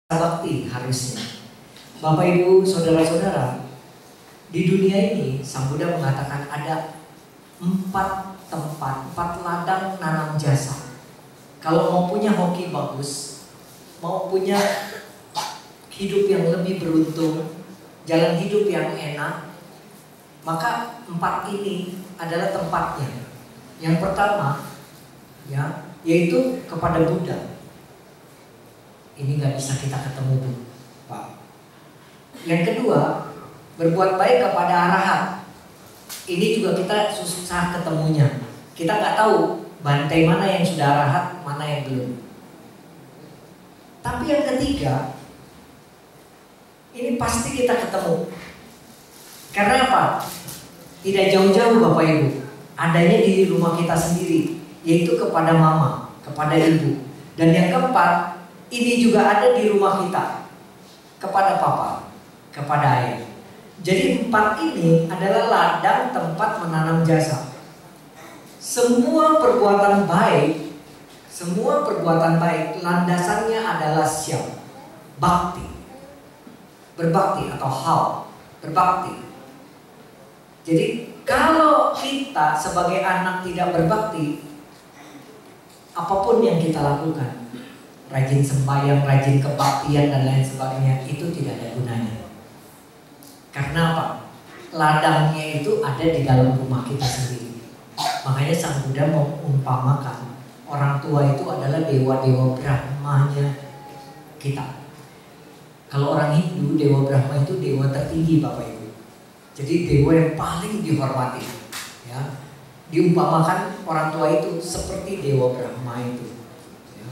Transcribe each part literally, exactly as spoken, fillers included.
bakti harusnya. Bapak Ibu saudara-saudara, di dunia ini Sang Buddha mengatakan ada empat tempat, empat ladang nanam jasa. Kalau mau punya hoki bagus, mau punya hidup yang lebih beruntung, jalan hidup yang enak, maka empat ini adalah tempatnya. Yang pertama, ya, yaitu kepada Buddha. Ini nggak bisa kita ketemu, Bu, Pak. Yang kedua, berbuat baik kepada arahat. Ini juga kita susah ketemunya. Kita nggak tahu bantai mana yang sudah arahat, mana yang belum. Tapi yang ketiga, ini pasti kita ketemu. Karena apa? Tidak jauh-jauh Bapak Ibu, adanya di rumah kita sendiri, yaitu kepada mama, kepada ibu. Dan yang keempat, ini juga ada di rumah kita, kepada papa, kepada ayah. Jadi empat ini adalah ladang tempat menanam jasa. Semua perbuatan baik, semua perbuatan baik landasannya adalah siap, bakti, berbakti atau hal, berbakti. Jadi kalau kita sebagai anak tidak berbakti, apapun yang kita lakukan, rajin sembahyang, rajin kebaktian dan lain sebagainya, itu tidak ada gunanya. Karena apa? Ladangnya itu ada di dalam rumah kita sendiri. Makanya Sang Buddha mengumpamakan orang tua itu adalah dewa-dewa Brahmanya kita. Kalau orang Hindu, dewa Brahma itu dewa tertinggi Bapak Ibu. Jadi dewa yang paling dihormati, ya. Diumpamakan orang tua itu seperti dewa Brahma itu. Ya.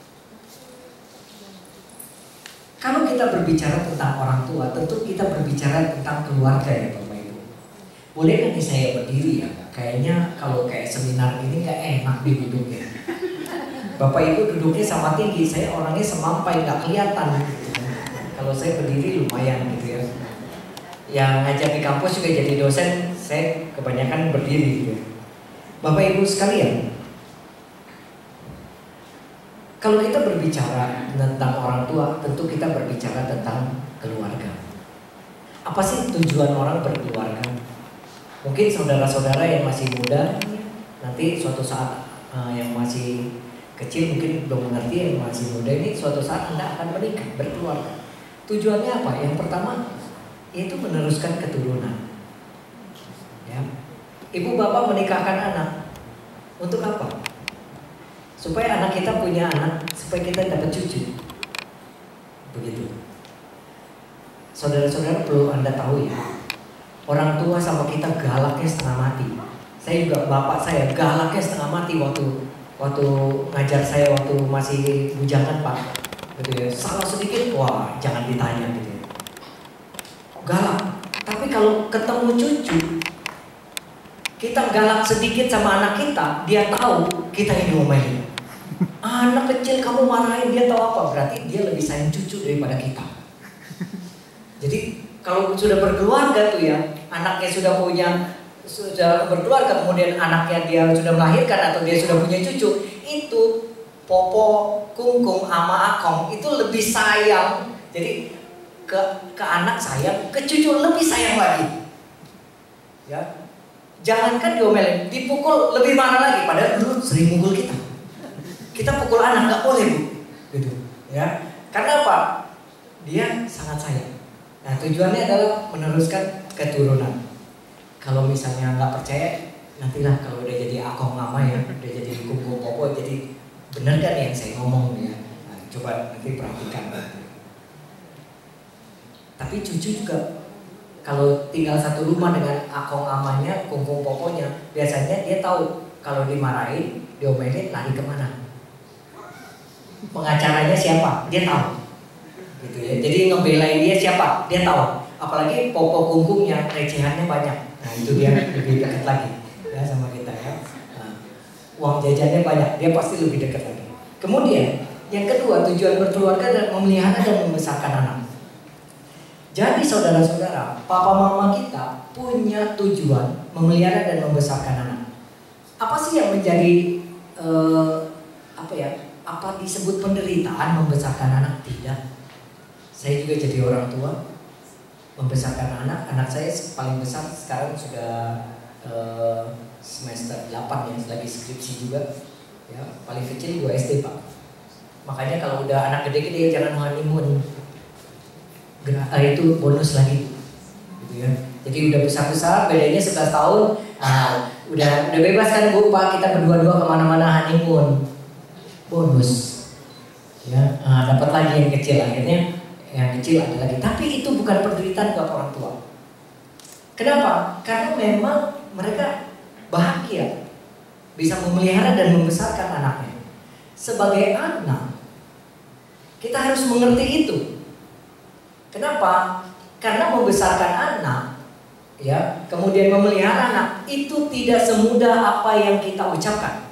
Kalau kita berbicara tentang orang tua, tentu kita berbicara tentang keluarga ya Bapak Ibu. Boleh kan nih saya berdiri ya? Kayaknya kalau kayak seminar ini gak enak diduduknya. Bapak Ibu duduknya sama tinggi, saya orangnya semampai, gak kelihatan gitu. Kalau saya berdiri lumayan gitu ya. Yang ngajar di kampus juga jadi dosen, saya kebanyakan berdiri gitu. Bapak Ibu sekalian, kalau kita berbicara tentang orang tua, tentu kita berbicara tentang keluarga. Apa sih tujuan orang berkeluarga? Mungkin saudara-saudara yang masih muda, nanti suatu saat uh, yang masih kecil mungkin belum mengerti, yang masih muda ini suatu saat Anda akan menikah, berkeluarga. Tujuannya apa? Yang pertama, yaitu meneruskan keturunan. Ya. Ibu bapak menikahkan anak untuk apa? Supaya anak kita punya anak, supaya kita dapat cucu. Begitu. Saudara-saudara perlu Anda tahu ya, orang tua sama kita galaknya setengah mati. Saya juga, bapak saya galaknya setengah mati waktu waktu ngajar saya waktu masih bujangan Pak. Gitu ya. Salah sedikit, wah jangan ditanya gitu ya. Galak. Tapi kalau ketemu cucu, kita galak sedikit sama anak kita, dia tahu kita yang diomelin. Anak kecil kamu marahin, dia tahu apa? Berarti dia lebih sayang cucu daripada kita. Jadi kalau sudah berkeluarga tuh ya, anaknya sudah punya, sudah berkeluarga, kemudian anaknya dia sudah melahirkan atau dia sudah punya cucu, itu popo, kungkung, ama akong itu lebih sayang. Jadi ke ke anak sayang, ke cucu lebih sayang lagi. Ya. Jangankan diomelin, dipukul lebih marah lagi. Padahal dulu sering mukul kita. Kita pukul anak nggak boleh Bu, gitu. Ya. Karena apa? Dia sangat sayang. Nah tujuannya adalah meneruskan keturunan. Kalau misalnya nggak percaya, nantilah kalau udah jadi akong mama ya, udah jadi kumpul popo, jadi bener kan yang saya ngomong ya. Nah, coba nanti perhatikan. Tapi cucu juga. Kalau tinggal satu rumah dengan akong amanya, kungkung poponya, biasanya dia tahu kalau dimarahin, diomelin, lari kemana. Pengacaranya siapa? Dia tahu. Gitu ya. Jadi ngebelain dia siapa? Dia tahu. Apalagi popo kungkungnya, recehannya banyak. Nah itu dia lebih dekat lagi ya sama kita ya. Nah, uang jajannya banyak, dia pasti lebih dekat lagi. Kemudian yang kedua, tujuan berkeluarga adalah memelihara dan membesarkan anak. Jadi saudara-saudara, papa mama kita punya tujuan memelihara dan membesarkan anak. Apa sih yang menjadi uh, apa ya? Apa disebut penderitaan membesarkan anak? Tidak. Saya juga jadi orang tua, membesarkan anak. Anak saya paling besar sekarang sudah uh, semester delapan ya, lagi skripsi juga. Ya, paling kecil dua S D Pak. Makanya kalau udah anak gede-gede jangan honeymoon. Uh, itu bonus lagi, gitu ya. Jadi udah besar-besar, bedanya sebelas tahun. Nah, udah udah bebas kan Bu Pak, kita berdua-dua kemana-mana honeymoon, bonus. Ya, uh, dapat lagi yang kecil akhirnya. Yang kecil ada lagi, tapi itu bukan penderitaan buat orang tua. Kenapa? Karena memang mereka bahagia bisa memelihara dan membesarkan anaknya. Sebagai anak, kita harus mengerti itu. Kenapa? Karena membesarkan anak, ya, kemudian memelihara anak itu tidak semudah apa yang kita ucapkan.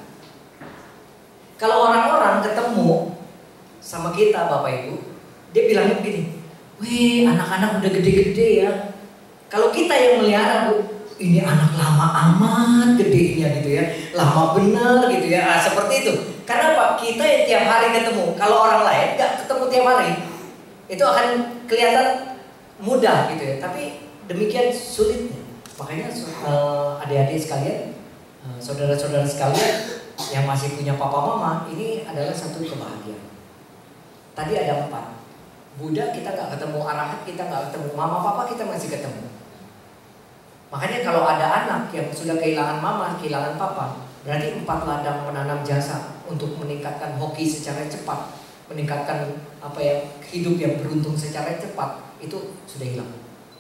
Kalau orang-orang ketemu sama kita, Bapak Ibu, dia bilangnya begini, weh anak-anak udah gede-gede ya. Kalau kita yang melihara Bu, ini anak lama amat gedenya gitu ya, lama benar gitu ya, nah, seperti itu. Karena Pak, kita yang tiap hari ketemu, kalau orang lain nggak ketemu tiap hari, itu akan kelihatan mudah gitu ya. Tapi demikian sulitnya. Makanya uh, adik-adik sekalian, uh, saudara-saudara sekalian yang masih punya papa mama, ini adalah satu kebahagiaan. Tadi ada empat. Buddha kita nggak ketemu, arahat kita nggak ketemu, mama papa kita masih ketemu. Makanya kalau ada anak yang sudah kehilangan mama, kehilangan papa, berarti empat ladang menanam jasa untuk meningkatkan hoki secara cepat, meningkatkan apa ya, hidup yang beruntung secara cepat, itu sudah hilang.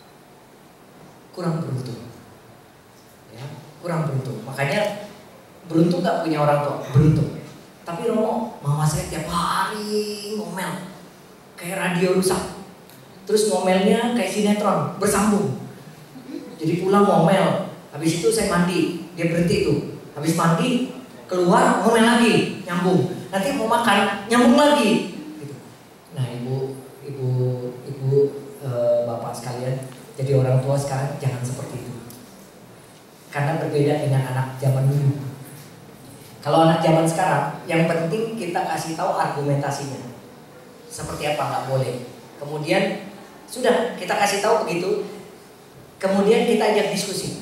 Kurang beruntung, ya, kurang beruntung. Makanya beruntung nggak punya orang tua, beruntung. Tapi Romo, mama saya tiap hari ngomel kayak radio rusak, terus ngomelnya kayak sinetron bersambung. Jadi pulang ngomel, habis itu saya mandi, dia berhenti tuh. Habis mandi keluar ngomel lagi, nyambung. Nanti mau makan nyambung lagi. Gitu. Nah ibu, ibu, ibu, e, bapak sekalian, jadi orang tua sekarang jangan seperti itu. Karena berbeda dengan anak zaman dulu. Kalau anak zaman sekarang, yang penting kita kasih tahu argumentasinya. Seperti apa nggak boleh. Kemudian sudah kita kasih tahu begitu. Kemudian kita ajak diskusi.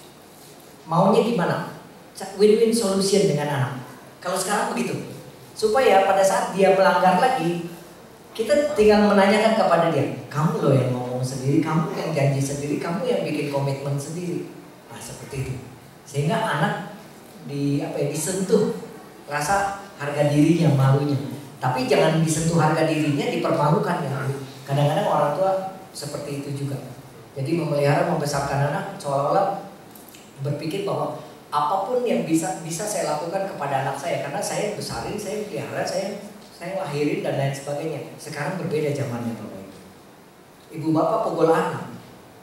Maunya gimana? Win-win solution dengan anak. Kalau sekarang begitu. Supaya pada saat dia melanggar lagi, kita tinggal menanyakan kepada dia. Kamu loh yang ngomong sendiri, kamu yang janji sendiri, kamu yang bikin komitmen sendiri. Nah seperti itu. Sehingga anak di apa ya, disentuh rasa harga dirinya, malunya. Tapi jangan disentuh harga dirinya, dipermalukan ya. Kadang-kadang orang tua seperti itu juga. Jadi memelihara, membesarkan anak seolah-olah berpikir bahwa apapun yang bisa bisa saya lakukan kepada anak saya, karena saya besarin, saya pelihara, saya saya lahirin dan lain sebagainya. Sekarang berbeda zamannya Bapak Ibu. Ibu bapak pukul anak.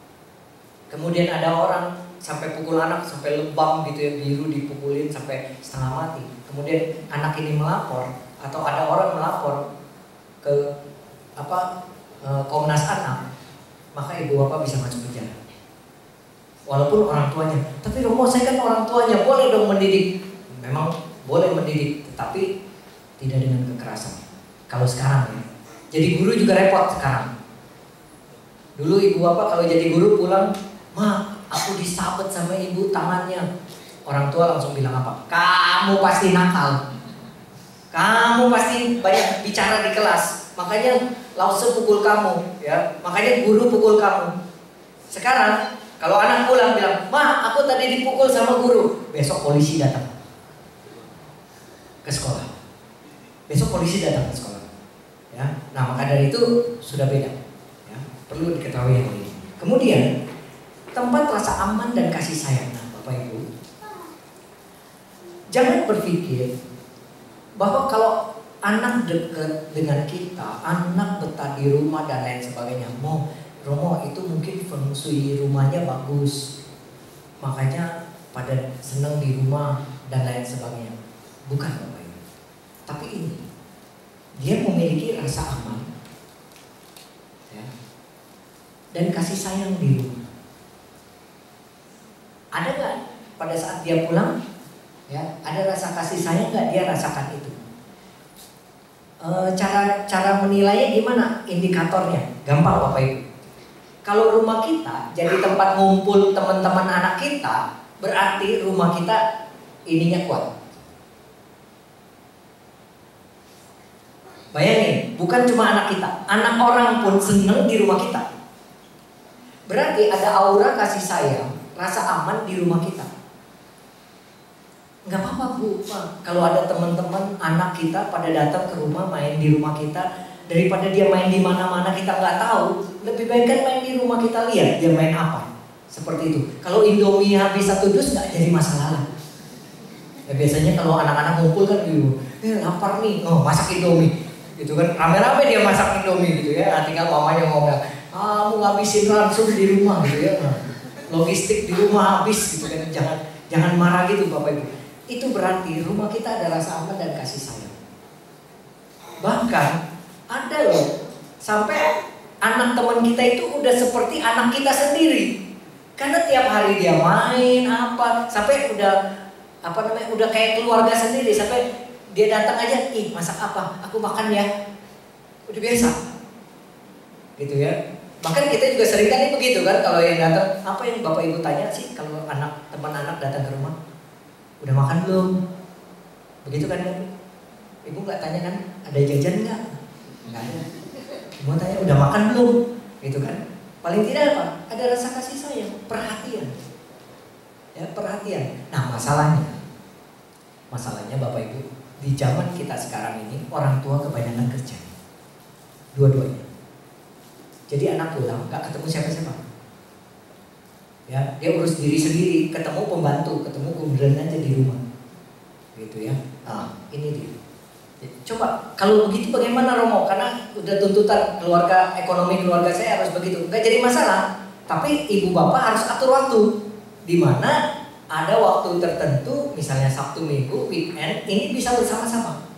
Kemudian ada orang sampai pukul anak sampai lebam gitu ya, biru dipukulin sampai setengah mati. Kemudian anak ini melapor, atau ada orang melapor ke apa e, Komnas Anak, maka ibu bapak bisa masuk penjara. Walaupun orang tuanya, tapi Romo saya kan orang tuanya, boleh dong mendidik. Memang boleh mendidik, tetapi tidak dengan kekerasan. Kalau sekarang ya, jadi guru juga repot sekarang. Dulu ibu bapak kalau jadi guru pulang, ma aku disabet sama ibu tangannya. Orang tua langsung bilang apa? Kamu pasti nakal. Kamu pasti banyak bicara di kelas, makanya lause pukul kamu, ya. Makanya guru pukul kamu. Sekarang kalau anak pulang bilang, ma, aku tadi dipukul sama guru, besok polisi datang ke sekolah. Besok polisi datang ke sekolah, ya. Nah maka dari itu sudah beda, ya. Perlu diketahui hal ini. Kemudian tempat rasa aman dan kasih sayang, nah, Bapak Ibu, jangan berpikir bahwa kalau anak dekat dengan kita, anak betah di rumah dan lain sebagainya, mau Romo itu mungkin feng shui rumahnya bagus, makanya pada senang di rumah dan lain sebagainya. Bukan Bapak Ibu. Tapi ini dia memiliki rasa aman, ya, dan kasih sayang di rumah. Ada nggak pada saat dia pulang, ya, ada rasa kasih sayang nggak dia rasakan itu? E, cara cara menilainya gimana? Indikatornya gampang Bapak Ibu. Kalau rumah kita jadi tempat ngumpul teman-teman anak kita, berarti rumah kita ininya kuat. Bayangin, bukan cuma anak kita, anak orang pun seneng di rumah kita. Berarti ada aura kasih sayang, rasa aman di rumah kita. Nggak apa-apa Bu, Pak. Kalau ada teman-teman anak kita pada datang ke rumah, main di rumah kita, daripada dia main di mana-mana kita nggak tahu, lebih baik kan main di rumah kita, lihat dia main apa. Seperti itu. Kalau Indomie habis satu dus nggak jadi masalah. Ya biasanya kalau anak-anak ngumpul kan gitu, eh lapar nih, oh masak Indomie. Gitu kan, rame-rame dia masak Indomie gitu ya. Nah, tinggal mamanya ngomong, ah mau ngabisin ransum di rumah gitu ya. Nah, logistik di rumah habis gitu kan. Jangan jangan marah gitu Bapak Ibu. Itu berarti rumah kita ada rasa aman dan kasih sayang. Bahkan ada loh, sampai anak teman kita itu udah seperti anak kita sendiri. Karena tiap hari dia main apa, sampai udah apa namanya, udah kayak keluarga sendiri. Sampai dia datang aja, ih masak apa? Aku makan ya. Udah biasa. Gitu ya. Bahkan kita juga sering kali begitu kan, kalau yang datang, apa yang Bapak Ibu tanya sih kalau anak teman anak datang ke rumah? Udah makan belum? Begitu kan? Ibu nggak tanya kan, ada jajan nggak? Nggak ada. Ibu tanya udah makan belum? Gitu kan? Paling tidak apa? Ada rasa kasih sayang, perhatian. Ya, perhatian. Nah, masalahnya, masalahnya Bapak Ibu, di zaman kita sekarang ini orang tua kebanyakan kerja, dua-duanya. Jadi anak pulang nggak ketemu siapa-siapa. Ya, dia urus diri sendiri, ketemu pembantu, ketemu kemudian aja di rumah, gitu ya. Nah, ini dia. Coba kalau begitu bagaimana Romo? Karena udah tuntutan keluarga, ekonomi keluarga saya harus begitu. Nggak jadi masalah. Tapi ibu bapak harus atur waktu, di mana ada waktu tertentu, misalnya Sabtu Minggu, weekend, ini bisa bersama-sama.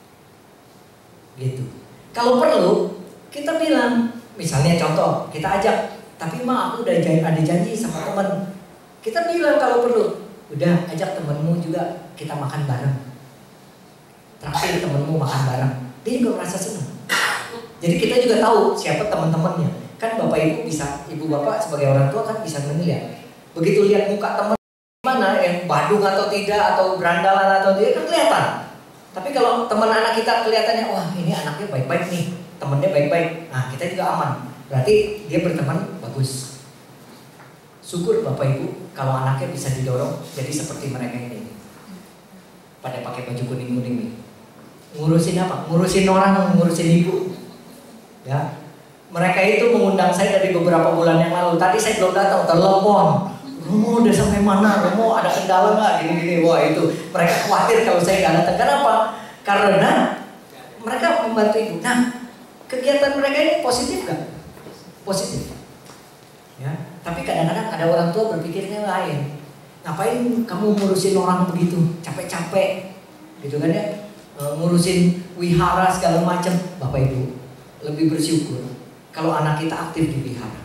Gitu. Kalau perlu, kita bilang, misalnya contoh, kita ajak, tapi ma aku udah ada janji sama temen. Kita bilang kalau perlu, udah ajak temenmu juga kita makan bareng. Terakhir temenmu makan bareng, dia juga merasa senang. Jadi kita juga tahu siapa teman-temannya. Kan bapak ibu bisa, ibu bapak sebagai orang tua kan bisa menilai. Begitu lihat muka teman mana yang badung atau tidak, atau berandalan atau tidak kan kelihatan. Tapi kalau teman anak kita kelihatannya, wah ini anaknya baik-baik nih, temennya baik-baik, nah kita juga aman. Berarti dia berteman bagus. Syukur bapak ibu kalau anaknya bisa didorong jadi seperti mereka ini. Pada pakai baju kuning-kuning nih. Ngurusin apa? Ngurusin orang, ngurusin ibu. Ya. Mereka itu mengundang saya dari beberapa bulan yang lalu. Tadi saya belum datang, telepon. Romo udah sampai mana? Romo ada kendala nggak? Gini-gini. Wah itu. Mereka khawatir kalau saya nggak datang. Kenapa? Karena mereka membantu ibu. Nah, kegiatan mereka ini positif nggak? Positif. Ya. Tapi kadang-kadang ada orang tua berpikirnya lain. Ngapain kamu ngurusin orang begitu? Capek-capek. Gitu kan ya? E, ngurusin wihara segala macam. Bapak ibu lebih bersyukur kalau anak kita aktif di wihara.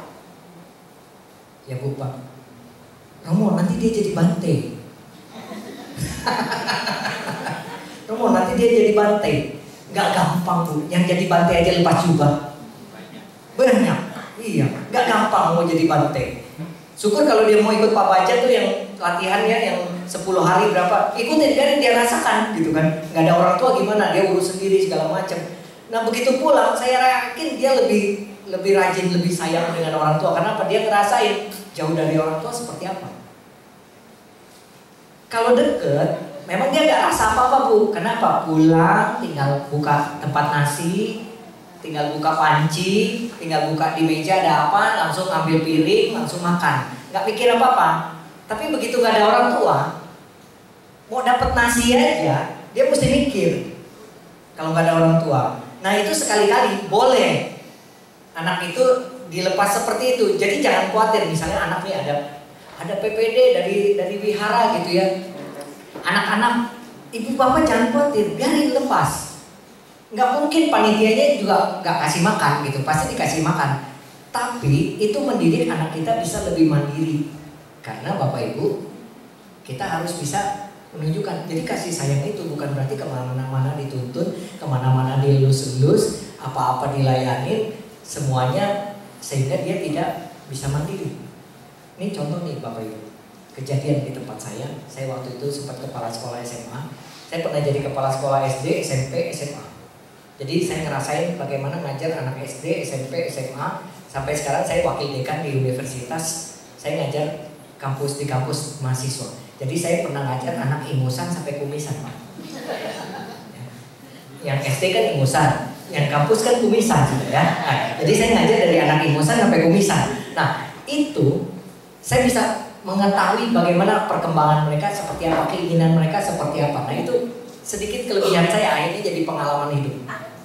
Ya bu pak, Romo nanti dia jadi bante. Romo nanti dia jadi bante. Gak gampang bu, yang jadi bante aja lepas jubah. Banyak, iya, gak gampang mau jadi bante. Syukur kalau dia mau ikut Pak Baja tuh yang latihannya yang sepuluh hari berapa, ikutin kan dia rasakan gitu kan. Gak ada orang tua gimana, dia urus sendiri segala macam. Nah begitu pulang saya yakin dia lebih lebih rajin, lebih sayang dengan orang tua. Karena apa? Dia ngerasain jauh dari orang tua seperti apa. Kalau deket, memang dia gak rasa apa-apa bu. Kenapa? Pulang tinggal buka tempat nasi, tinggal buka panci, tinggal buka di meja ada apa, langsung ambil piring, langsung makan. Gak mikir apa-apa. Tapi begitu gak ada orang tua, mau dapat nasi aja, dia mesti mikir. Kalau gak ada orang tua. Nah itu sekali-kali boleh anak itu dilepas seperti itu. Jadi jangan khawatir. Misalnya anak nih ada ada P P D dari dari wihara gitu ya. Anak-anak, ibu bapak jangan khawatir, biarin lepas. Nggak mungkin panitianya juga nggak kasih makan gitu, pasti dikasih makan. Tapi itu mendidik anak kita bisa lebih mandiri. Karena bapak ibu kita harus bisa menunjukkan. Jadi kasih sayang itu bukan berarti kemana-mana dituntun, kemana-mana dilus-lus, apa-apa dilayanin, semuanya sehingga dia tidak bisa mandiri. Ini contoh nih Bapak Ibu, kejadian di tempat saya. Saya waktu itu sempat kepala sekolah S M A. Saya pernah jadi kepala sekolah S D, S M P, S M A. Jadi saya ngerasain bagaimana ngajar anak S D, S M P, S M A. Sampai sekarang saya wakil dekan di universitas. Saya ngajar kampus di kampus mahasiswa. Jadi saya pernah ngajar anak ingusan sampai kumisan, Pak. Yang S D kan ingusan, yang kampus kan kumisan, gitu ya. Nah, jadi saya ngajar dari anak ingusan sampai kumisan. Nah, itu saya bisa mengetahui bagaimana perkembangan mereka, seperti apa keinginan mereka, seperti apa. Nah, itu sedikit kelebihan saya, akhirnya jadi pengalaman hidup.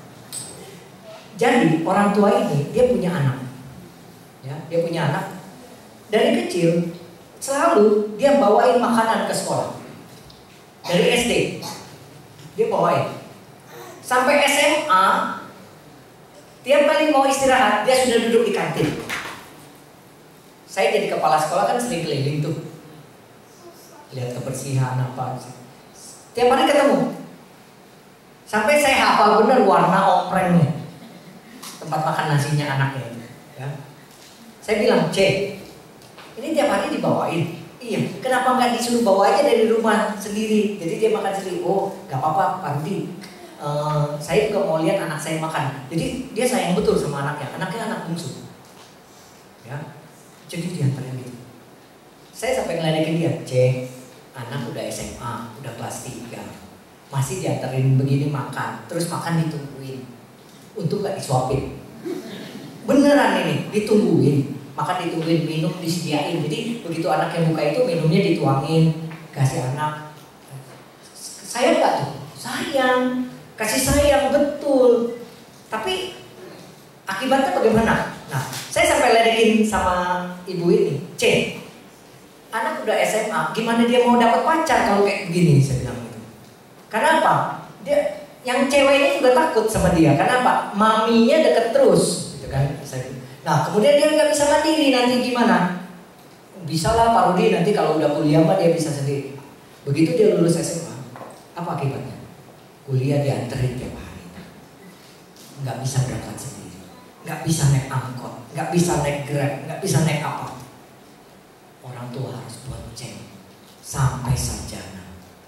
Jadi orang tua ini dia punya anak, ya, dia punya anak dari kecil. Selalu dia bawain makanan ke sekolah. Dari S D dia bawain. Sampai S M A, tiap kali mau istirahat dia sudah duduk di kantin. Saya jadi kepala sekolah kan sering keliling tuh, lihat kebersihan apa. Tiap hari ketemu. Sampai saya hafal benar warna omprengnya, tempat makan nasinya anaknya itu, ya. Saya bilang, "Cek, ini tiap hari dibawain." "Iya." "Kenapa nggak disuruh bawa aja dari rumah sendiri?" Jadi dia makan sendiri. "Oh, nggak apa-apa, Pak Rudi. Uh, saya juga mau lihat anak saya makan." Jadi dia sayang betul sama anaknya. Anaknya anak bungsu, ya. Jadi dia antarin gitu. Saya sampai ngeledekin dia, "Cek, anak udah S M A, udah kelas tiga, masih diantarin begini makan, terus makan ditungguin. Untuk gak disuapin." Beneran ini, ditungguin. Makan ditungguin, minum disediain. Jadi begitu anaknya buka itu, minumnya dituangin, kasih anak. Sayang gak tuh? Sayang, kasih sayang betul. Tapi akibatnya bagaimana? Nah, saya sampai ledekin sama ibu ini, "Cek, anak udah S M A, gimana dia mau dapat pacar kalau kayak begini?" Saya bilang gitu. Karena apa? Dia, yang ceweknya juga takut sama dia. Karena apa? Maminya deket terus, gitu kan? Saya, nah, kemudian dia nggak bisa mandiri, nanti gimana? Bisa lah Pak Rudi, nanti kalau udah kuliah mah dia bisa sendiri. Begitu dia lulus S M A, apa akibatnya? Kuliah dianterin tiap hari, nggak bisa berangkat sendiri, nggak bisa naik angkot, nggak bisa naik Grab, nggak bisa naik apa. Orang tua harus bonceng sampai sarjana.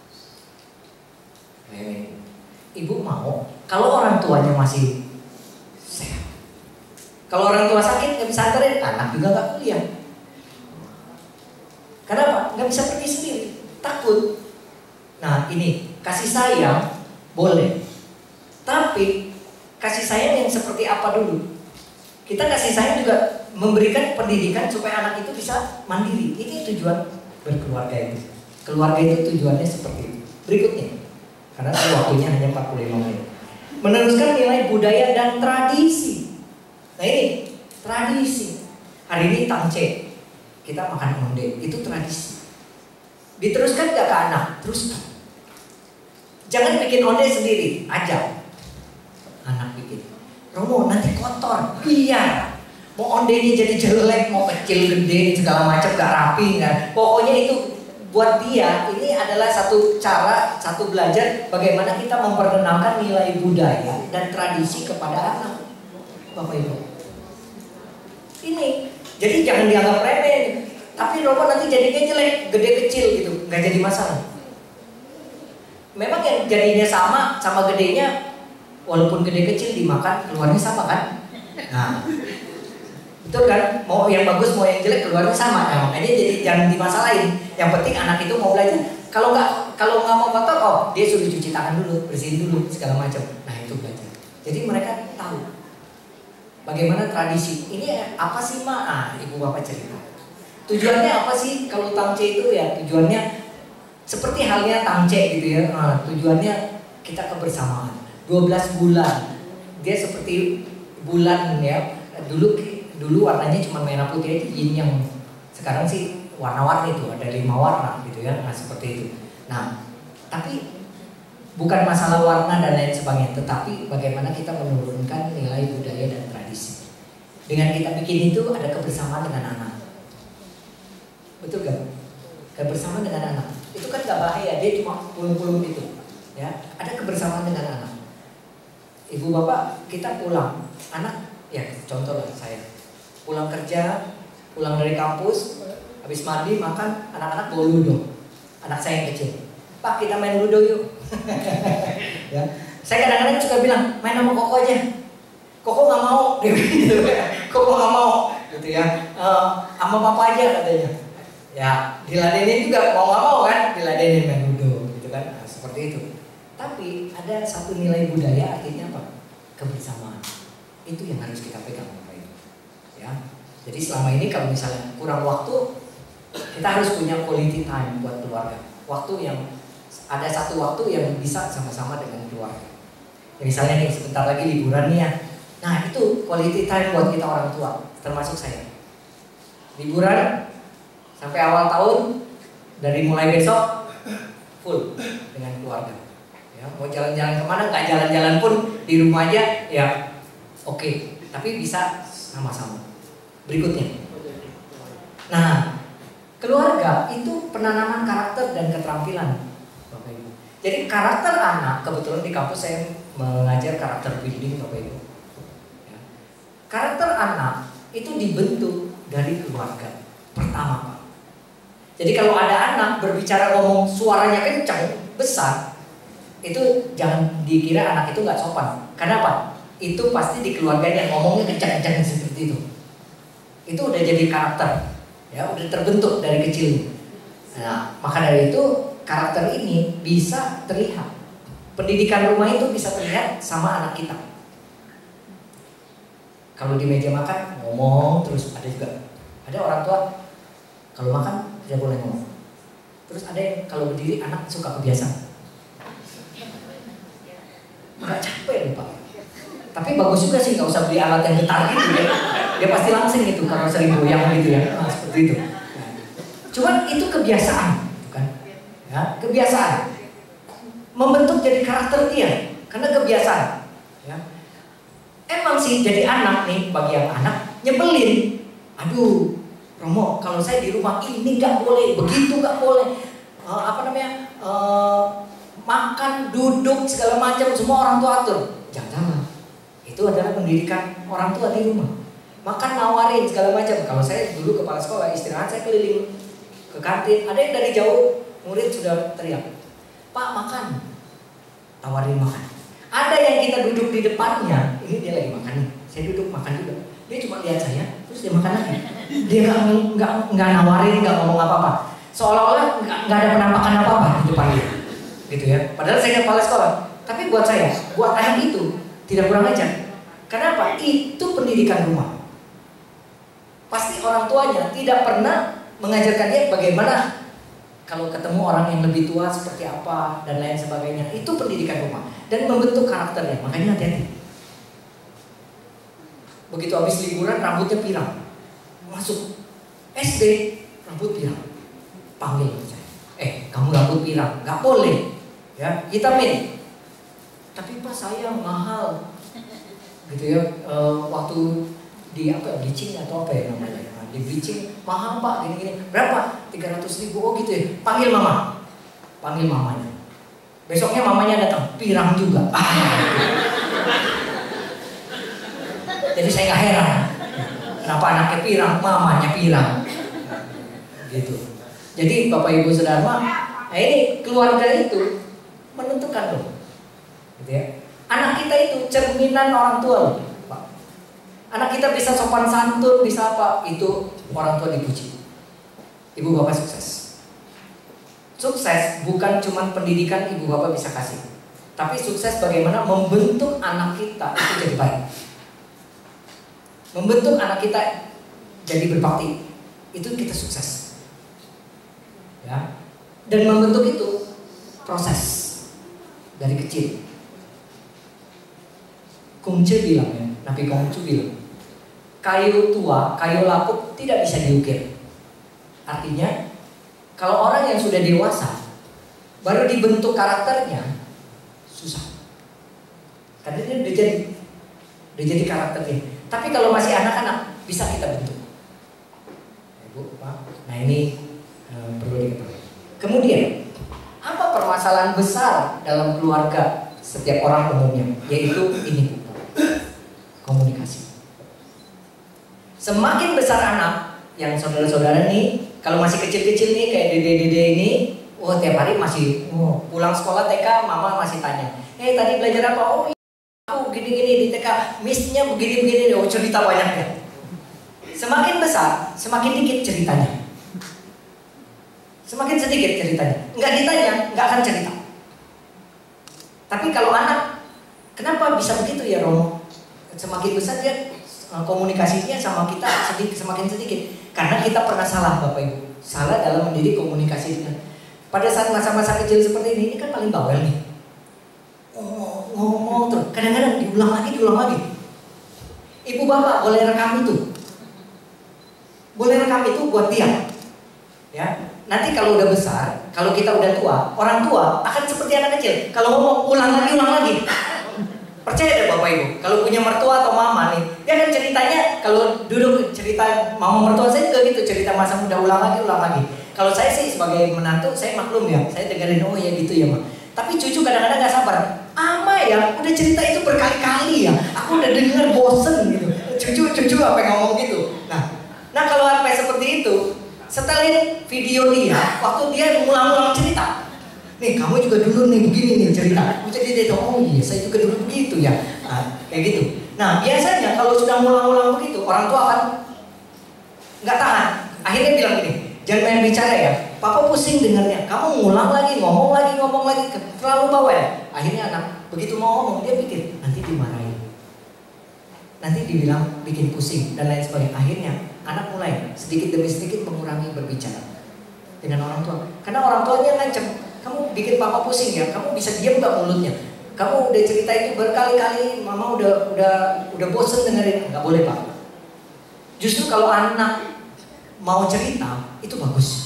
Ibu mau kalau orang tuanya masih sehat. Kalau orang tua sakit nggak bisa anterin, anak juga nggak kuliah. Kenapa? Nggak bisa pergi sendiri, takut. Nah ini kasih sayang boleh, tapi kasih sayang yang seperti apa dulu? Kita kasih sayang juga memberikan pendidikan supaya anak itu bisa mandiri. Ini tujuan berkeluarga itu. Keluarga itu tujuannya seperti itu. Berikutnya, karena waktunya hanya empat puluh lima menit. Meneruskan nilai budaya dan tradisi. Nah ini tradisi. Hari ini tangce, kita makan onde, itu tradisi. Diteruskan gak ke anak? Teruskan. Jangan bikin onde sendiri, ajak anak bikin. "Romo, nanti kotor." "Iya." Mau ondenya jadi jelek, mau kecil, gede, segala macam gak rapi, kan? Pokoknya itu buat dia ini adalah satu cara, satu belajar bagaimana kita memperkenalkan nilai budaya dan tradisi kepada anak. Bapak Ibu, ini jadi jangan dianggap remeh. Tapi Romo nanti jadinya jelek, gede kecil gitu, nggak jadi masalah. Memang yang jadinya sama, sama gedenya, walaupun gede kecil dimakan, keluarnya sama kan? Nah, betul kan? Mau yang bagus, mau yang jelek, keluarnya sama. Nah, makanya jadi jangan dimasalahin. Yang penting anak itu mau belajar. Kalau nggak, kalau nggak mau kotor, oh dia suruh cuci tangan dulu, bersihin dulu, segala macam. Nah itu belajar. Jadi mereka tahu bagaimana tradisi. Ini apa sih Ma? Ah, ibu bapak cerita. Tujuannya apa sih kalau tangce itu ya? Tujuannya seperti halnya tangce gitu ya. Nah, tujuannya kita kebersamaan. dua belas bulan. Dia seperti bulan ya. Dulu dulu warnanya cuma merah putih aja, yin yang sekarang sih warna-warni itu ada lima warna gitu ya. Nah, seperti itu. Nah, tapi bukan masalah warna dan lain sebagainya, tetapi bagaimana kita menurunkan nilai budaya dan tradisi. Dengan kita bikin itu ada kebersamaan dengan anak. Betul gak? Kebersamaan dengan anak. itu kan gak bahaya, dia cuma pulung-pulung itu. Ya, ada kebersamaan dengan anak. Ibu bapak kita pulang, anak ya contoh lah saya pulang kerja, pulang dari kampus, habis mandi makan, anak-anak bawa ludo. Anak saya yang kecil, Pak kita main ludo yuk. Ya, saya kadang-kadang suka bilang main sama Koko aja. Koko nggak mau, Koko nggak mau, gitu ya. Uh, sama papa aja katanya. Ya, diladenin juga mau nggak mau kan, diladenin main ludo, gitu kan. Nah, seperti itu. Tapi ada satu nilai budaya, artinya apa? Kebersamaan. Itu yang harus kita pegang, Bapak Ibu. Ya. Jadi selama ini kalau misalnya kurang waktu, kita harus punya quality time buat keluarga. Waktu yang ada satu waktu yang bisa sama-sama dengan keluarga. Ya, misalnya nih sebentar lagi liburan nih ya. Nah itu quality time buat kita orang tua, termasuk saya. Liburan sampai awal tahun, dari mulai besok full dengan keluarga. Ya, mau jalan-jalan kemana, nggak jalan-jalan pun di rumah aja, ya oke. Okay. Tapi bisa sama-sama. Berikutnya. Nah, keluarga itu penanaman karakter dan keterampilan, Bapak Ibu. Jadi karakter anak, kebetulan di kampus saya mengajar karakter building, Bapak Ibu. Karakter anak itu dibentuk dari keluarga pertama, Pak. Jadi kalau ada anak berbicara ngomong suaranya kencang, besar, itu jangan dikira anak itu nggak sopan. Kenapa? Itu pasti di keluarganya ngomongnya kencang-kencang seperti itu. Itu udah jadi karakter, ya udah terbentuk dari kecil. Nah, maka dari itu karakter ini bisa terlihat. Pendidikan rumah itu bisa terlihat sama anak kita. Kalau di meja makan ngomong terus, ada juga ada orang tua kalau makan tidak boleh ngomong. Terus ada yang kalau berdiri anak suka kebiasaan. Nggak capek loh Pak. Tapi bagus juga sih, nggak usah beli alat yang getar gitu ya. Dia pasti langsing gitu kalau sering goyang gitu ya. Nah, seperti itu. Nah, cuman itu kebiasaan, kan? Ya, kebiasaan membentuk jadi karakter dia karena kebiasaan. Ya. Emang sih jadi anak nih, bagi yang anak nyebelin. Aduh, Romo, kalau saya di rumah ini nggak boleh, begitu nggak boleh. Uh, apa namanya? Uh, makan, duduk, segala macam semua orang tua atur. Jangan. Itu adalah pendidikan orang tua di rumah. Makan nawarin segala macam. Kalau saya dulu kepala sekolah istirahat saya keliling ke kantin. Ada yang dari jauh murid sudah teriak, Pak makan, tawarin makan. Ada yang kita duduk di depannya, ini dia lagi makan nih, saya duduk makan juga. Dia cuma lihat saya, terus dia makan lagi. Dia nggak nggak nggak nawarin, nggak ngomong apa-apa. Seolah-olah nggak nggak ada penampakan apa-apa di depan dia, gitu ya. Padahal saya kepala sekolah. Tapi buat saya, buat anak itu tidak kurang ajar. Kenapa? Itu pendidikan rumah. Pasti orang tuanya tidak pernah mengajarkan dia bagaimana kalau ketemu orang yang lebih tua seperti apa dan lain sebagainya. Itu pendidikan rumah dan membentuk karakternya. Makanya hati-hati. Begitu habis liburan rambutnya pirang, masuk S D rambut pirang, panggil saya, eh kamu rambut pirang, nggak boleh, ya hitamin. Tapi Pak saya mahal, gitu ya. E, waktu di apa bleaching atau apa ya namanya? Di bleaching mahal Pak, gini-gini. Berapa? tiga ratus ribu. Oh gitu ya. Panggil mama. Panggil mamanya. Besoknya mamanya datang, pirang juga. Jadi saya nggak heran. Kenapa anaknya pirang, mamanya pirang. Gitu. Jadi Bapak Ibu Saudara, nah ini keluarga itu menentukan loh. Gitu ya. Anak kita itu cerminan orang tua loh. Anak kita bisa sopan santun, bisa apa, itu orang tua dipuji. Ibu bapak sukses. Sukses bukan cuma pendidikan ibu bapak bisa kasih, tapi sukses bagaimana membentuk anak kita itu jadi baik. Membentuk anak kita jadi berbakti, itu kita sukses. Ya. Dan membentuk itu proses dari kecil. Kongce bilang ya, Nabi Kongcu bilang, kayu tua, kayu lapuk tidak bisa diukir. Artinya, kalau orang yang sudah dewasa, baru dibentuk karakternya, susah. Karena dia udah jadi, udah jadi karakternya. Tapi kalau masih anak-anak, bisa kita bentuk. Ibu, Pak, nah ini e, perlu diketahui. Kemudian, permasalahan besar dalam keluarga setiap orang umumnya, yaitu ini, komunikasi. Semakin besar anak, yang saudara-saudara nih, kalau masih kecil-kecil nih kayak dede-dede ini, oh tiap hari masih oh, pulang sekolah T K, mama masih tanya, eh tadi belajar apa? Oh aku gini-gini di T K, missnya begini-begini, oh cerita banyaknya. Semakin besar, semakin dikit ceritanya. Semakin sedikit ceritanya. Nggak ditanya, nggak akan cerita. Tapi kalau anak, kenapa bisa begitu ya Romo? Semakin besar dia komunikasinya sama kita sedikit, semakin sedikit. Karena kita pernah salah Bapak Ibu. Salah dalam mendidik komunikasi dengan. Pada saat masa-masa kecil seperti ini, ini kan paling bawel nih. Ngomong terus, kadang-kadang diulang lagi, diulang lagi. Ibu bapak boleh rekam itu, boleh rekam itu buat dia. Ya, nanti kalau udah besar, kalau kita udah tua, orang tua akan seperti anak kecil. Kalau ngomong ulang lagi, ulang lagi. Percaya deh Bapak Ibu, kalau punya mertua atau mama nih, dia akan ceritanya. Kalau duduk cerita mama mertua saya juga gitu, cerita masa muda ulang lagi, ulang lagi. Kalau saya sih sebagai menantu, saya maklum ya, saya dengerin oh ya gitu ya mak. Tapi cucu kadang-kadang nggak sabar. Ama ya, udah cerita itu berkali-kali ya. Aku udah denger bosen gitu. Cucu-cucu apa yang ngomong gitu. Nah, nah kalau sampai seperti itu, setelin video dia, waktu dia ngulang-ngulang cerita. Nih kamu juga dulu nih begini nih cerita. Jadi dia tahu, oh iya saya juga dulu begitu ya. Nah, kayak gitu. Nah biasanya kalau sudah ngulang-ngulang begitu, orang tua akan nggak tahan. Akhirnya bilang gini, jangan main bicara ya. Papa pusing dengarnya. Kamu ngulang lagi, ngomong lagi, ngomong lagi, terlalu bawel. Akhirnya anak begitu mau ngomong dia pikir nanti dimarahin, nanti dibilang bikin pusing dan lain sebagainya. Akhirnya anak mulai sedikit demi sedikit mengurangi berbicara dengan orang tua. Karena orang tuanya ngancem, kamu bikin papa pusing ya, kamu bisa diam gak mulutnya? Kamu udah cerita itu berkali-kali, mama udah udah udah bosen dengerin. Nggak boleh pak. Justru kalau anak mau cerita itu bagus.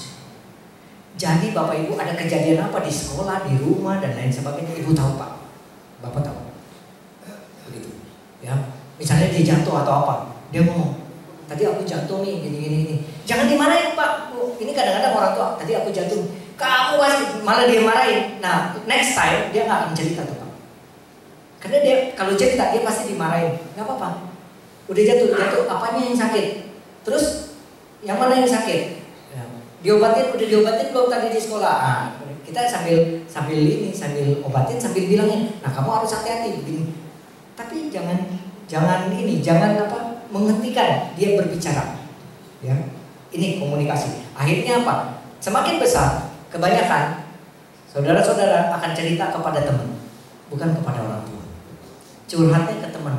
Jadi Bapak Ibu ada kejadian apa di sekolah, di rumah dan lain sebagainya, Ibu tahu Pak, Bapak tahu, begitu, ya. Misalnya dia jatuh atau apa, dia ngomong, tadi aku jatuh nih, gini gini gini. Jangan dimarahin Pak, ini kadang-kadang orang tua, tadi aku jatuh, kamu masih malah dia marahin. Nah next time dia nggak akan cerita tuh Pak, karena dia kalau cerita dia pasti dimarahin. Nggak apa-apa, udah jatuh jatuh, apanya yang sakit? Terus yang mana yang sakit? Diobatin, udah diobatin belum tadi di sekolah? Nah, kita sambil sambil ini, sambil obatin, sambil bilangin, nah kamu harus hati-hati begini. Tapi jangan jangan ini, jangan apa menghentikan dia berbicara. Ya, ini komunikasi. Akhirnya apa? Semakin besar, kebanyakan saudara-saudara akan cerita kepada teman, bukan kepada orang tua. Curhatnya ke teman.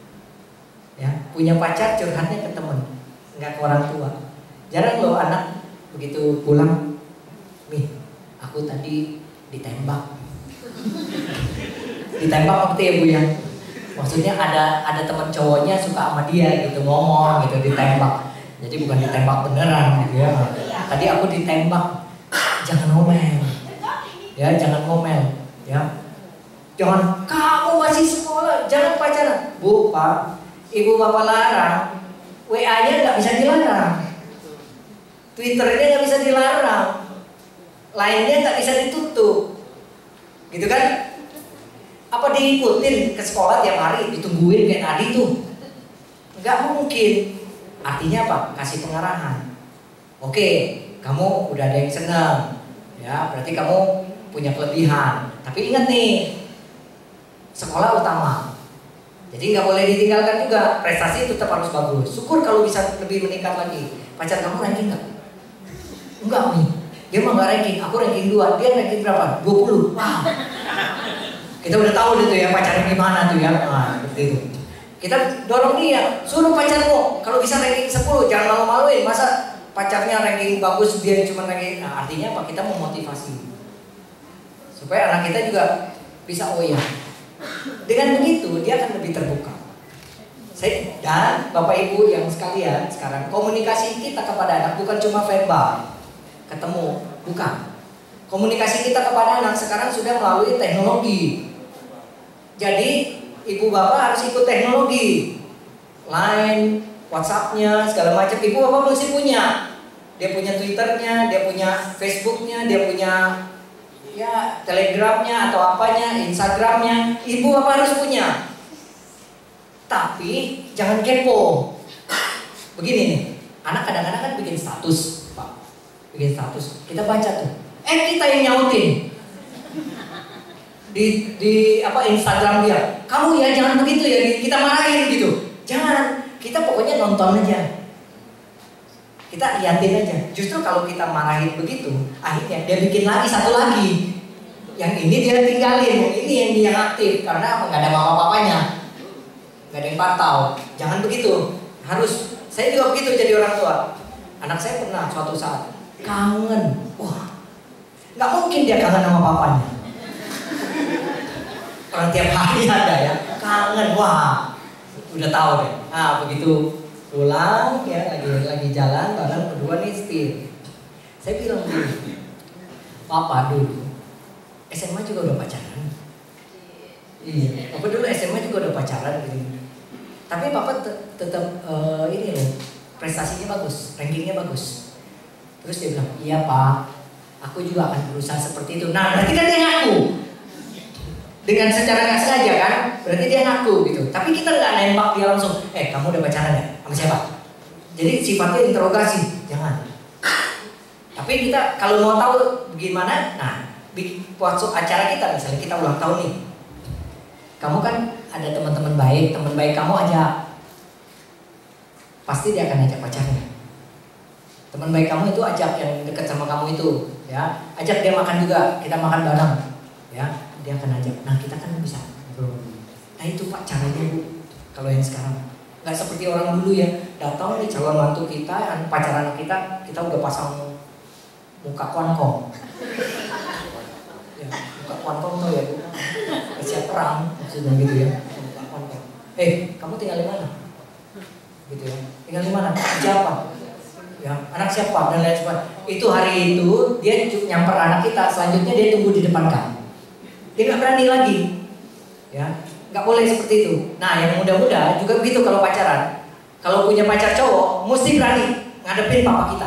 Ya, punya pacar curhatnya ke teman, nggak ke orang tua. Jarang loh anak begitu pulang, nih aku tadi ditembak. Ditembak waktu ya Bu ya. Maksudnya ada ada teman cowoknya suka sama dia gitu, ngomong gitu, ditembak. Jadi bukan ditembak beneran gitu ya. Tadi aku ditembak. Jangan ngomel. Ya, jangan ngomel ya. Jangan kamu masih sekolah, jangan pacaran. Bu, Pak, Ibu Bapak larang, W A-nya nggak bisa dilarang. Twitternya nggak bisa dilarang, lainnya nggak bisa ditutup, gitu kan? Apa diikutin ke sekolah tiap hari, ditungguin kayak tadi tuh? Nggak mungkin. Artinya apa? Kasih pengarahan. Oke, kamu udah ada yang senang, ya berarti kamu punya kelebihan. Tapi ingat nih, sekolah utama. Jadi nggak boleh ditinggalkan juga. Prestasi tetap harus bagus. Syukur kalau bisa lebih meningkat lagi. Pacar kamu ranking nggak? Enggak nih, dia mah gak ranking, aku ranking dua, dia ranking berapa? dua puluh. Wow. Kita udah tahu gitu ya pacarnya gimana tuh ya. Nah, seperti itu. Kita dorong dia, suruh pacarmu kalau bisa ranking sepuluh, jangan malu-maluin. Masa pacarnya ranking bagus, dia cuma ranking. Nah, artinya apa? Kita memotivasi supaya anak kita juga bisa oh ya. Dengan begitu dia akan lebih terbuka. Saya dan Bapak Ibu yang sekalian, sekarang komunikasi kita kepada anak bukan cuma verbal. Ketemu, bukan. Komunikasi kita kepada anak sekarang sudah melalui teknologi. Jadi ibu bapak harus ikut teknologi, Line, WhatsApp-nya, segala macam. Ibu bapak mesti punya. Dia punya Twitternya, dia punya Facebooknya, dia punya ya telegramnya atau apanya, Instagramnya, ibu apa harus punya. Tapi jangan kepo. Begini nih, anak kadang-kadang kan bikin status, Pak. Bikin status, kita baca tuh. Eh kita yang nyautin di di apa Instagram dia. Kamu ya jangan begitu ya, kita marahin gitu. Jangan, kita pokoknya nonton aja. Kita liatin aja. Justru kalau kita marahin begitu, akhirnya dia bikin lagi satu lagi. Yang ini dia tinggalin, ini yang dia aktif karena apa? Nggak ada bapak-bapaknya, nggak ada yang pantau. Jangan begitu. Harus. Saya juga begitu jadi orang tua. Anak saya pernah suatu saat kangen. Wah, nggak mungkin dia kangen sama papanya. Orang tiap hari ada ya kangen. Wah, udah tahu deh. Ah begitu. Pulang ya lagi lagi jalan bareng berdua nih setir. Saya bilang dulu, Papa dulu S M A juga udah pacaran. Iya, Papa dulu S M A juga udah pacaran gitu. Tapi Papa te tetap uh, ini loh, prestasinya bagus, rankingnya bagus. Terus dia bilang, iya Pak, aku juga akan berusaha seperti itu. Nah berarti kan dia ngaku. Dengan secara nggak sengaja kan, berarti dia ngaku gitu. Tapi kita nggak nembak dia langsung. Eh kamu udah pacaran ya? Sama siapa? Jadi sifatnya interogasi, jangan. Tapi kita kalau mau tahu bagaimana, nah waktu acara kita misalnya kita ulang tahun nih, kamu kan ada teman-teman baik, teman baik kamu ajak, pasti dia akan ajak pacarnya. Teman baik kamu itu ajak yang dekat sama kamu itu, ya, ajak dia makan juga, kita makan bareng, ya. Dia akan ajak, nah kita kan bisa ngobrol. Nah itu Pak caranya Bu. Kalau yang sekarang nggak seperti orang dulu ya, datang nih calon mantu kita, pacaran kita, kita udah pasang muka kuankong. Ya, muka kuankong tuh ya Bu, siap perang maksudnya gitu ya, muka kuankong. Eh kamu tinggal di mana? Gitu ya, tinggal di mana? Siapa? Ya anak siapa dan lain sebagainya. Itu hari itu dia nyamper anak kita, selanjutnya dia tunggu di depan kamu. Dia nggak berani lagi, ya nggak boleh seperti itu. Nah yang muda-muda juga begitu kalau pacaran. Kalau punya pacar cowok, mesti berani ngadepin papa kita.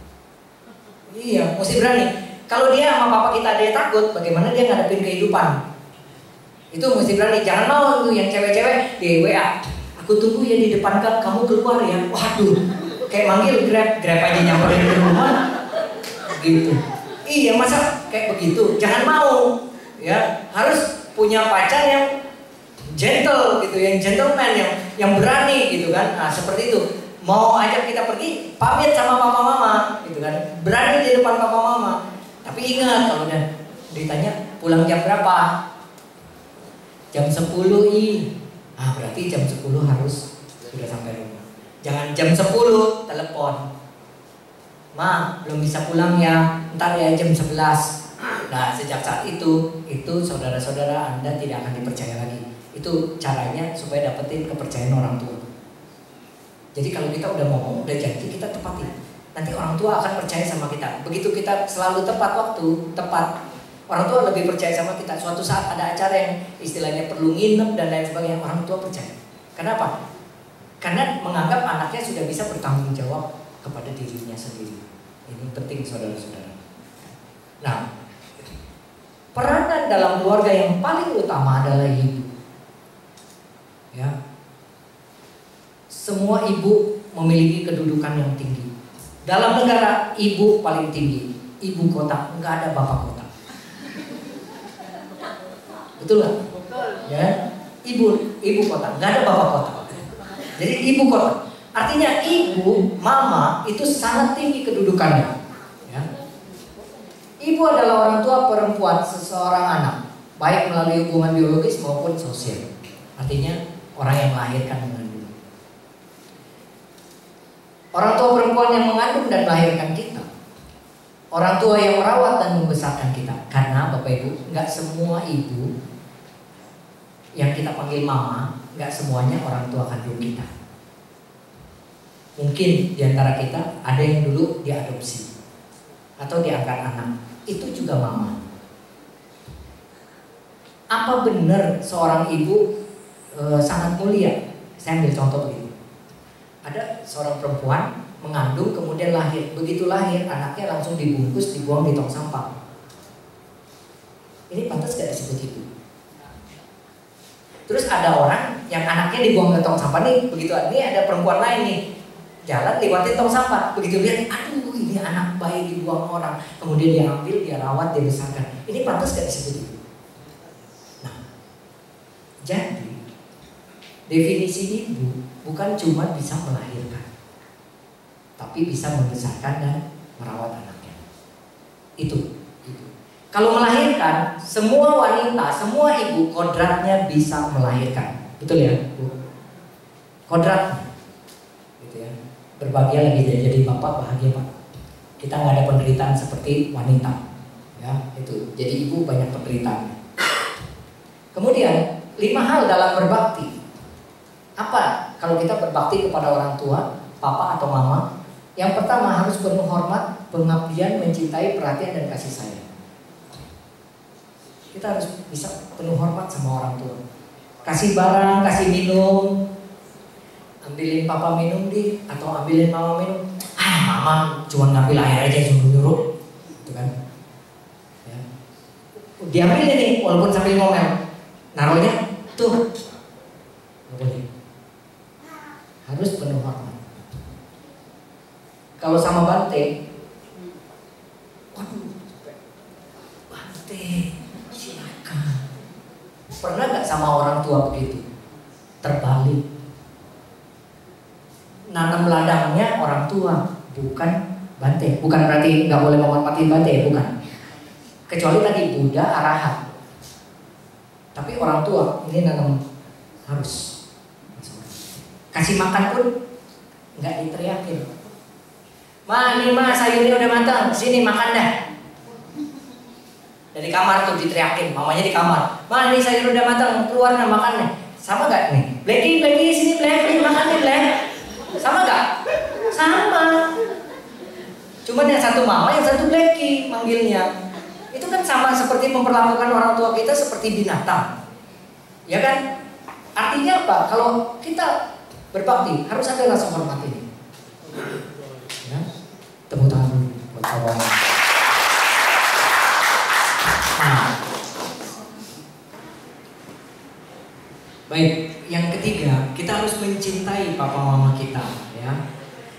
Iya, mesti berani. Kalau dia sama papa kita dia takut, bagaimana dia ngadepin kehidupan? Itu mesti berani. Jangan mau tuh yang cewek-cewek di W A. Aku tunggu ya di depan kan, kamu keluar ya. Waduh, kayak manggil grab, grab aja nyamperin ke rumah. Gitu. Iya masa kayak begitu? Jangan mau. Ya harus punya pacar yang gentle gitu, yang gentleman, yang yang berani gitu kan. Nah seperti itu. Mau ajak kita pergi, pamit sama papa mama gitu kan, berani di depan papa mama. Tapi ingat kalau udah ditanya pulang jam berapa, jam sepuluh i. Ah berarti jam sepuluh harus sudah sampai rumah. Jangan jam sepuluh telepon, Ma belum bisa pulang ya, ntar ya jam sebelas. Nah sejak saat itu, itu saudara-saudara Anda tidak akan dipercaya lagi. Itu caranya supaya dapetin kepercayaan orang tua. Jadi kalau kita udah ngomong, udah janji, kita tepatin. Nanti orang tua akan percaya sama kita. Begitu kita selalu tepat waktu, tepat, orang tua lebih percaya sama kita. Suatu saat ada acara yang istilahnya perlu nginep dan lain sebagainya, orang tua percaya. Kenapa? Karena menganggap anaknya sudah bisa bertanggung jawab kepada dirinya sendiri. Ini penting saudara-saudara. Nah, peranan dalam keluarga yang paling utama adalah ibu. Ya. Semua ibu memiliki kedudukan yang tinggi. Dalam negara ibu paling tinggi, ibu kota, nggak ada bapak kota. Betul nggak? Ya, ibu ibu kota, nggak ada bapak kota. Jadi ibu kota, artinya ibu, mama itu sangat tinggi kedudukannya. Ya. Ibu adalah orang tua perempuan seseorang anak, baik melalui hubungan biologis maupun sosial. Artinya orang yang melahirkan mengandung. Orang tua perempuan yang mengandung dan melahirkan kita. Orang tua yang merawat dan membesarkan kita. Karena Bapak Ibu, nggak semua ibu yang kita panggil mama, nggak semuanya orang tua kandung kita. Mungkin diantara kita ada yang dulu diadopsi atau diangkat anak, itu juga mama. Apa benar seorang ibu e, sangat mulia? Saya ambil contoh begini. Ada seorang perempuan mengandung kemudian lahir. Begitu lahir anaknya langsung dibungkus, dibuang di tong sampah. pantas gak disebut ibu? Terus ada orang yang anaknya dibuang ke tong sampah nih, begitu ini ada perempuan lain nih jalan lewatin tong sampah, begitu lihat, aduh ini anak bayi dibuang orang, kemudian dia ambil, dia rawat, dia besarkan, ini pantas gak disebut ibu? Nah, jadi definisi ibu bukan cuma bisa melahirkan, tapi bisa membesarkan dan merawat anaknya. Itu, itu. Kalau melahirkan, semua wanita, semua ibu kodratnya bisa melahirkan, betul ya, Bu? Kodratnya, gitu ya. Berbahagia lagi jadi bapak, bahagia Pak. Kita nggak ada penderitaan seperti wanita, ya itu. Jadi ibu banyak penderitaan. Kemudian lima hal dalam berbakti. Apa kalau kita berbakti kepada orang tua, papa atau mama? Yang pertama harus penuh hormat, pengabdian, mencintai, perhatian dan kasih sayang. Kita harus bisa penuh hormat sama orang tua. Kasih barang, kasih minum, ambilin papa minum di, atau ambilin mama minum. Ah, mama cuma ngambil air aja nyuruh-nyuruh, gitu kan? Ya. Diambilin nih, walaupun sambil ngomel, naruhnya tuh, nggak boleh. Harus penuh hormat. Kalau sama Bante, waduh, Bante, silakan. Pernah nggak sama orang tua begitu? Terbalik. Nanam ladangnya orang tua, bukan Bante. Bukan berarti nggak boleh menghormati Bante, bukan. Kecuali tadi Buddha Arahat. Tapi orang tua ini nanam harus. Kasih makan pun nggak diteriakin. Ma, ini ma sayurnya udah matang, sini makan dah. Dari kamar tuh diteriakin, mamanya di kamar. Ma, ini sayur udah matang, keluar nah makan nih. Sama gak nih? Blacky, Blacky, sini Blacky, makan nih Black. Sama gak? Sama. Cuman yang satu mama, yang satu Blacky manggilnya. Itu kan sama seperti memperlakukan orang tua kita seperti binatang. Ya kan? Artinya apa? Kalau kita berbakti harus ada rasa hormat ini. Ya, tepuk tangan dulu buat kawan. Nah, baik, yang ketiga kita harus mencintai papa mama kita, ya.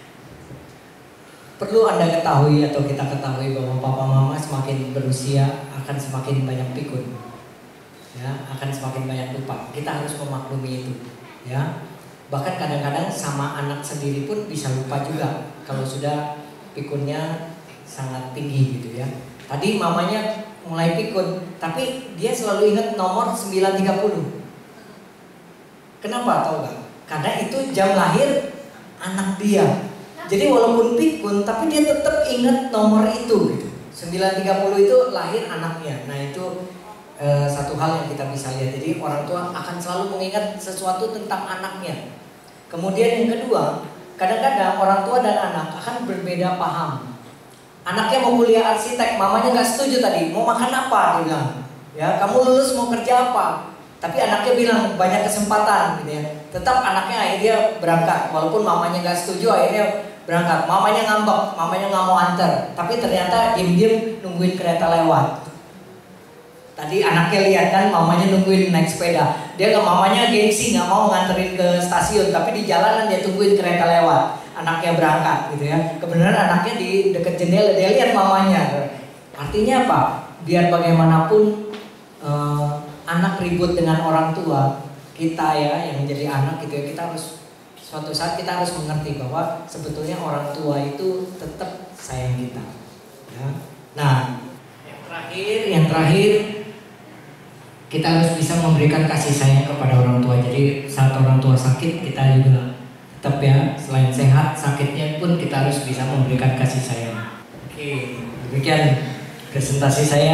Perlu Anda ketahui atau kita ketahui bahwa papa mama semakin berusia akan semakin banyak pikun, ya, akan semakin banyak lupa. Kita harus memaklumi itu, ya. Bahkan kadang-kadang sama anak sendiri pun bisa lupa juga kalau sudah pikunnya sangat tinggi gitu ya. Tadi mamanya mulai pikun, tapi dia selalu ingat nomor sembilan tiga puluh. Kenapa tahu gak? Karena itu jam lahir anak dia. Jadi walaupun pikun, tapi dia tetap ingat nomor itu gitu. sembilan tiga puluh itu lahir anaknya. Nah itu e, satu hal yang kita bisa lihat. Jadi orang tua akan selalu mengingat sesuatu tentang anaknya. Kemudian yang kedua, kadang-kadang orang tua dan anak akan berbeda paham. Anaknya mau kuliah arsitek, mamanya nggak setuju tadi. Mau makan apa? Dia bilang. Ya, kamu lulus mau kerja apa? Tapi anaknya bilang banyak kesempatan, gitu ya. Tetap anaknya akhirnya berangkat, walaupun mamanya nggak setuju, akhirnya berangkat. Mamanya ngambek, mamanya nggak mau antar. Tapi ternyata diem-diem nungguin kereta lewat. Tadi anaknya lihat kan mamanya nungguin naik sepeda. Dia nggak, mamanya gengsi nggak mau nganterin ke stasiun, tapi di jalanan dia tungguin kereta lewat. Anaknya berangkat gitu ya. Kebenaran anaknya di dekat jendela, dia lihat mamanya. Artinya apa? Biar bagaimanapun eh, anak ribut dengan orang tua kita ya yang menjadi anak gitu ya, kita harus suatu saat kita harus mengerti bahwa sebetulnya orang tua itu tetap sayang kita. Ya. Nah, yang terakhir, yang terakhir kita harus bisa memberikan kasih sayang kepada orang tua. Jadi saat orang tua sakit kita juga tetap ya, selain sehat, sakitnya pun kita harus bisa memberikan kasih sayang. Oke, demikian presentasi saya.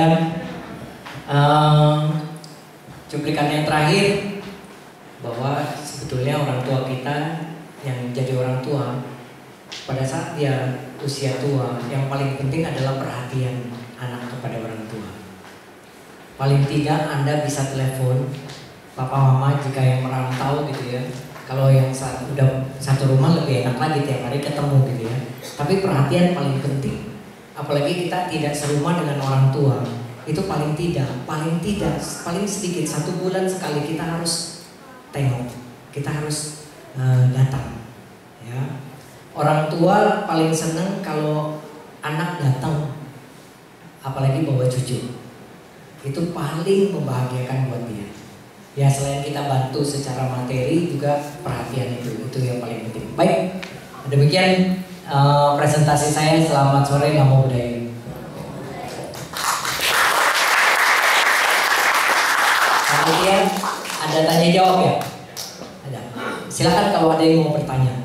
Um, cuplikan yang terakhir bahwa sebetulnya orang tua kita yang jadi orang tua pada saat dia usia tua, yang paling penting adalah perhatian anak kepada orang tua. Paling tidak Anda bisa telepon papa mama jika yang merantau gitu ya. Kalau yang saat udah satu rumah lebih enak lagi tiap hari ketemu gitu ya. Tapi perhatian paling penting. Apalagi kita tidak serumah dengan orang tua. itu paling tidak, paling tidak, paling sedikit satu bulan sekali kita harus tengok, kita harus uh, datang. Ya. Orang tua paling senang kalau anak datang, apalagi bawa cucu. Itu paling membahagiakan buat dia. Ya selain kita bantu secara materi juga perhatian itu, itu yang paling penting. Baik, demikian uh, presentasi saya. Selamat sore, Namo Buddhaya. Kemudian ada tanya jawab ya? Ada. Silakan kalau ada yang mau bertanya.